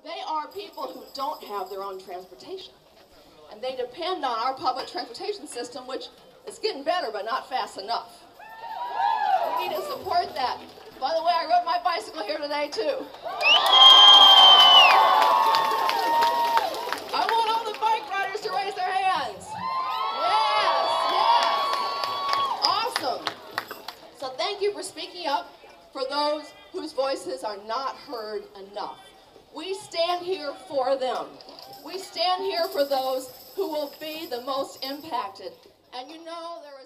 They are people who don't have their own transportation. And they depend on our public transportation system, which is getting better, but not fast enough. We need to support that. By the way, I rode my bicycle here today, too. I want all the bike riders to raise their hands. Yes, yes. Awesome. So thank you for speaking up for those whose voices are not heard enough. We stand here for them. We stand here for those who will be the most impacted. And you know, there